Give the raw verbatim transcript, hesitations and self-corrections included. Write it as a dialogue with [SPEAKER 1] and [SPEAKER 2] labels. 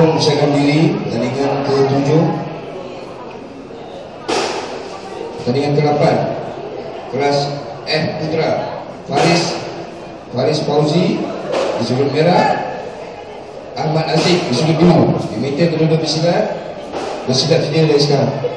[SPEAKER 1] Jom siapkan diri. Pertandingan ke tujuh, pertandingan ke lapan, kelas F Putra. Faris Faris Fauzi di sudut merah, Ahmad Aziz di sudut biru. Diminta kedua-dua bersilat. Bersilat sedia dari sekarang.